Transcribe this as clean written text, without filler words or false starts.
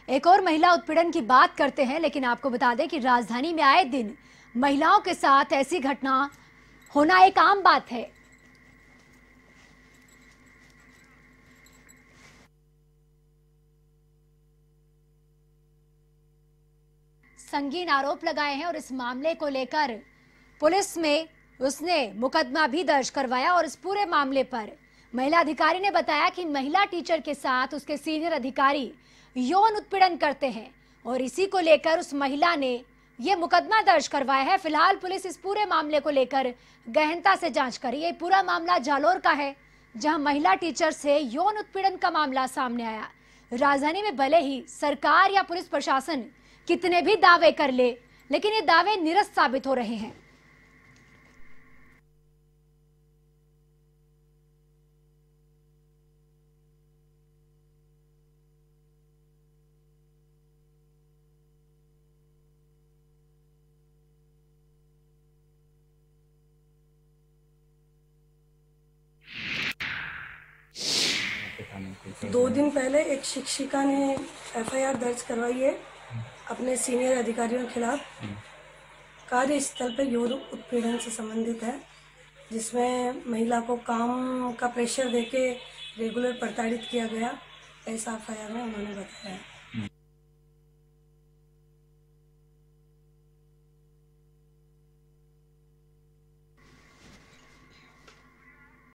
एक और महिला उत्पीड़न की बात करते हैं, लेकिन आपको बता दें कि राजधानी में आए दिन महिलाओं के साथ ऐसी घटना होना एक आम बात है। संगीन आरोप लगाए हैं और इस मामले को लेकर पुलिस में उसने मुकदमा भी दर्ज करवाया और इस पूरे मामले पर महिला अधिकारी ने बताया कि महिला टीचर के साथ उसके सीनियर अधिकारी यौन उत्पीड़न करते हैं और इसी को लेकर उस महिला ने यह मुकदमा दर्ज करवाया है। फिलहाल पुलिस इस पूरे मामले को लेकर गहनता से जांच कर रही है। पूरा मामला जालोर का है, जहां महिला टीचर से यौन उत्पीड़न का मामला सामने आया। राजधानी में भले ही सरकार या पुलिस प्रशासन कितने भी दावे कर ले, लेकिन ये दावे निरस्त साबित हो रहे हैं। दो दिन पहले एक शिक्षिका ने एफआईआर दर्ज करवाई है अपने सीनियर अधिकारियों के खिलाफ। कार्यस्थल पर यौन उत्पीड़न से संबंधित है, जिसमें महिला को काम का प्रेशर देके रेगुलर प्रताड़ित किया गया, ऐसा एफआईआर में उन्होंने बताया है।